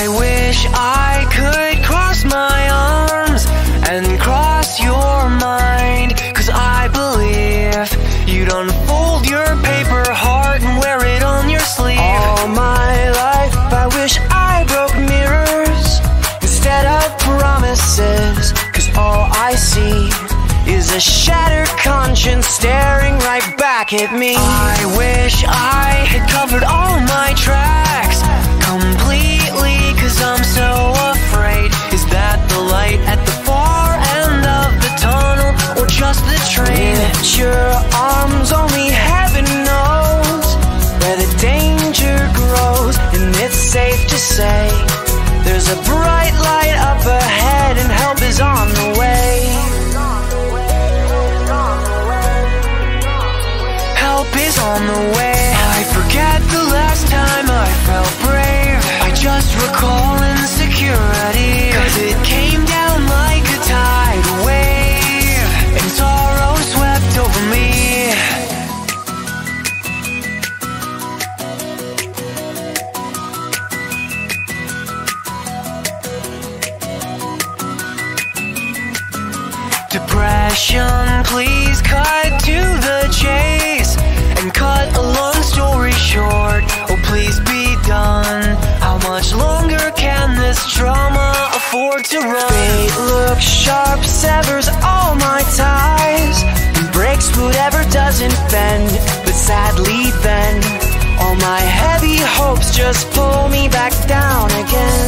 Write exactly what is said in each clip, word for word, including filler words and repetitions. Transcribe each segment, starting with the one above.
I wish I could cross my arms and cross your mind, 'cause I believe you'd unfold your paper heart and wear it on your sleeve. All my life I wish I broke mirrors instead of promises, 'cause all I see is a shattered conscience staring right back at me. I wish I had covered all my tracks completely, 'cause I'm so afraid. Is that the light at the far end of the tunnel, or just the train? With your arms, only heaven knows where the danger grows. And it's safe to say there's a bright light up ahead and help is on the way. Help is on the way. I forget the last time I felt brave. I just recall insecurity, 'cause it came down like a tidal wave and sorrow swept over me. Depression, please cut to the chase and cut a long story short. Oh, please be done. How much longer can this drama afford to run? Fate looks sharp, severs all my ties and breaks whatever doesn't bend. But sadly then, all my heavy hopes just pull me back down again.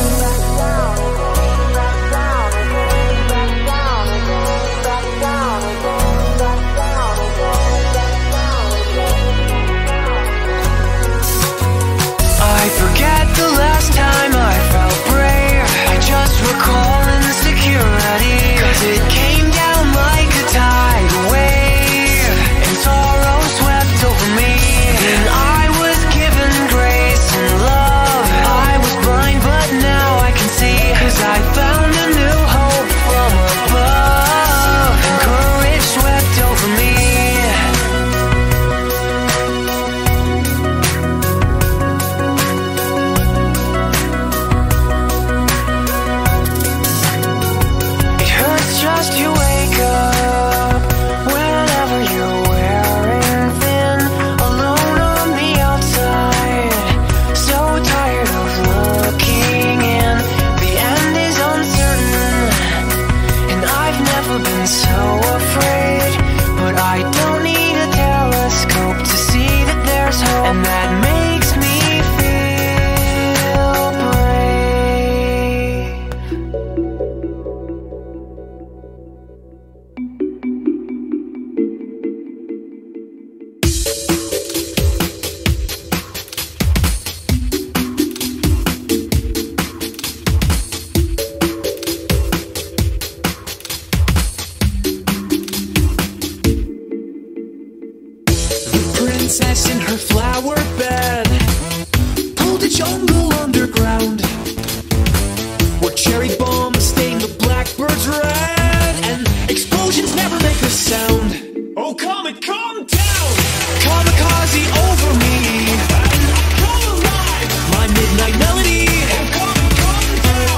I forget the last time I felt brave. I just recall insecurity, 'cause it came down like a tidal wave and sorrow swept over me. And I was given grace and love. I was blind but now I can see, 'cause I found a new hope from above and courage swept over me. Just you wake up whenever you're wearing thin, alone on the outside, so tired of looking in. The end is uncertain, and I've never been so afraid. But I don't need a telescope to see that there's hope, and that makes me feel brave. Princess in her flower bed pulled a jungle underground, where cherry bombs stain the blackbirds red, and explosions never make a sound. Oh, comet, calm down! Kamikaze over me, and I come alive. My midnight melody. Oh, comet, calm down!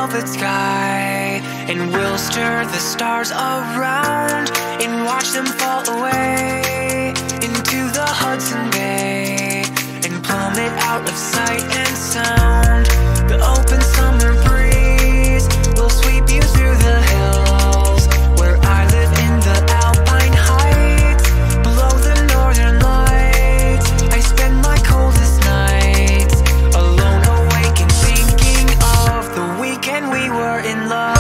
velvet sky, and we'll stir the stars around and watch them fall away into the Hudson Bay and plummet out of sight and sound. The open summer breeze will sweep you through the hills where I live in the Alpine Heights. Below the northern lights, I spend my coldest nights alone, awake and thinking of the weekend we were in love.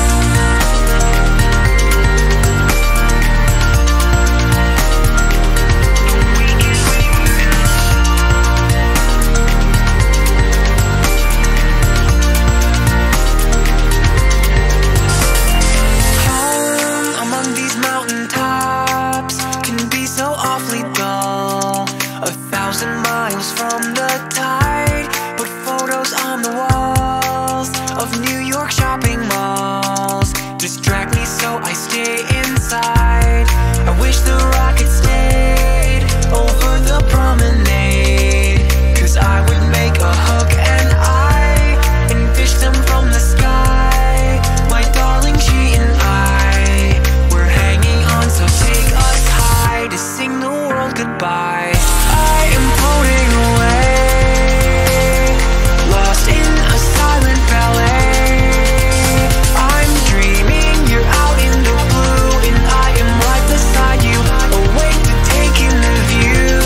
Miles from the tide, put photos on the walls of New York shopping malls. Distract me so I stay inside. I wish the rocket stayed over the promenade, 'cause I would make a hook and eye and fish them from the sky. My darling, she and I, we're hanging on, so take us high to sing the world goodbye. I am floating away, lost in a silent ballet. I'm dreaming you're out in the blue, and I am right beside you, awake to take in the view.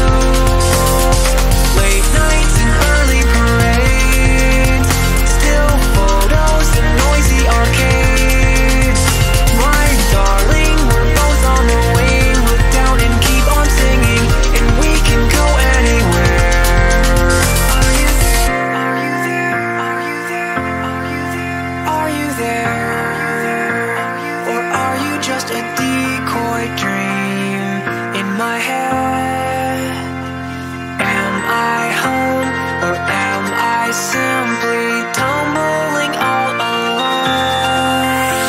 Late nights and early parades, still photos and noisy arcades. My darling, we're both on the wing. Look down and keep on singing, and we can go anywhere. Are you there? Are you there? Are you there? Are you there? Are you there? Or are you just a decoy dream in my head? Am I home, or am I simply tumbling all alone?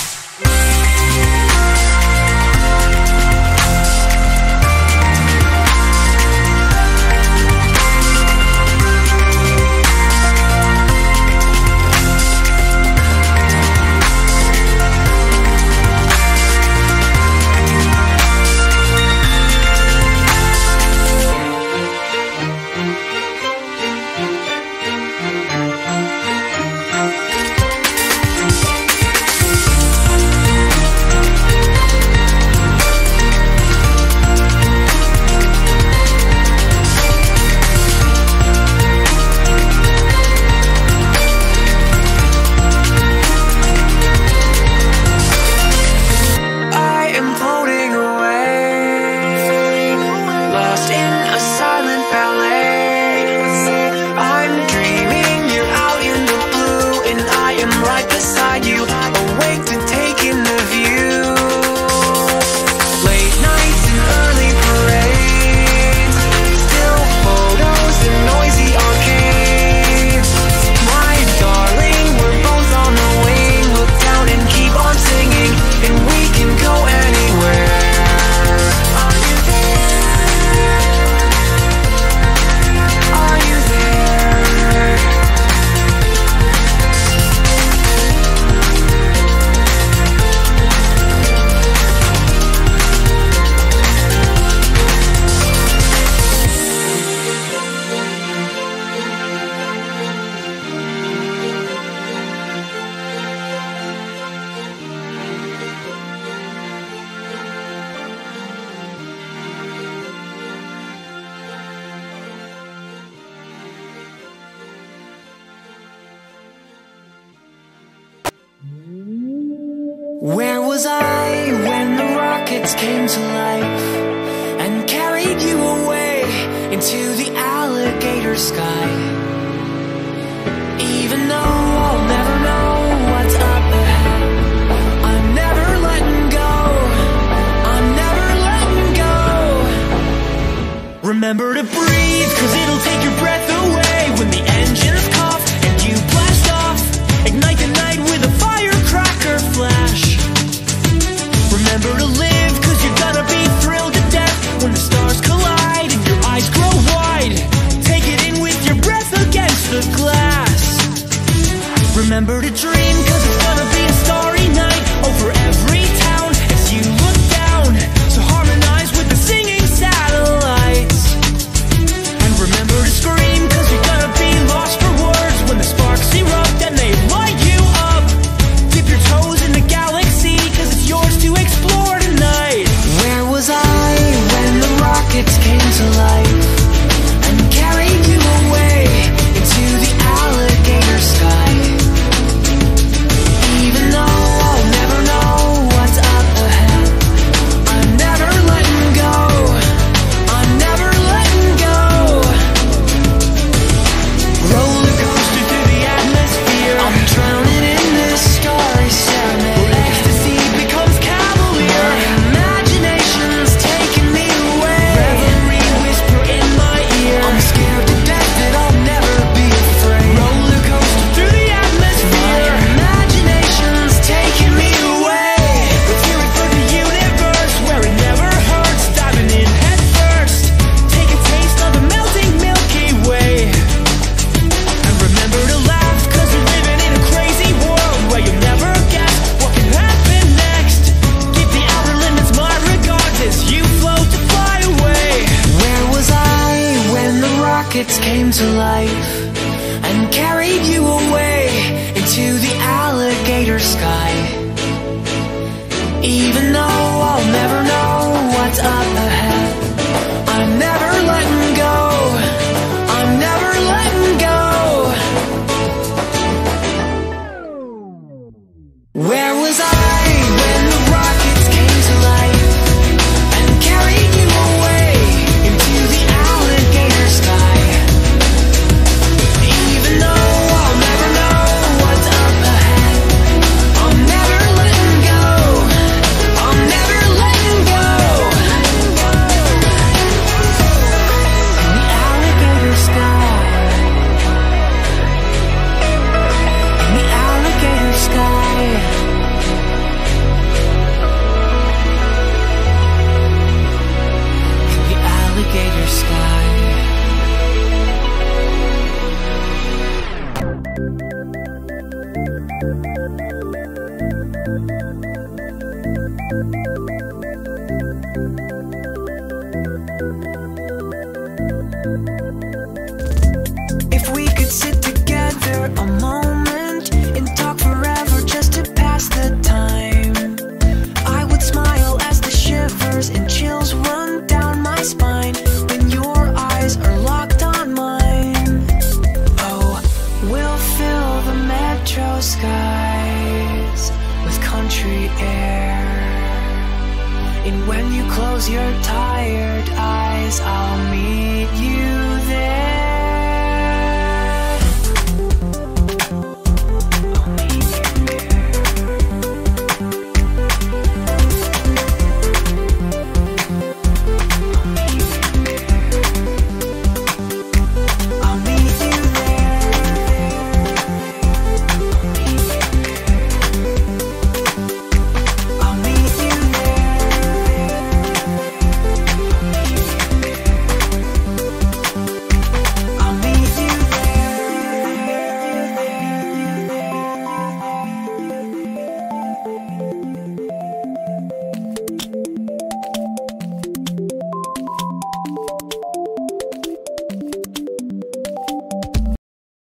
Where was I when the rockets came to life and carried you away into the alligator sky? Even though I'll never know what's up ahead, I'm never letting go, I'm never letting go. Remember to breathe, 'cause it'll take your breath away when the engines cough and you blast off. Ignite the night with a firecracker flash. Remember to live, 'cause you're gonna be thrilled to death when the stars collide and your eyes grow wide. Take it in with your breath against the glass. Remember to dream, came to life and carried you away into the alligator sky. Even though I'll never know what's up ahead, I'm never letting go, I'm never letting go. Where was I when the rockets came to life and carried you away into the alligator sky? Even though I'll never know what's up ahead, I'm never letting go, I'm never letting go. In the alligator sky, in the alligator sky. Alligator sky. If we could sit together a moment and talk forever just to pass the time, I would smile as the shivers and chills run down my spine when your eyes are locked on mine. Oh, we'll fill the metro skies with country air, and when you close your tired eyes, I'll meet you there.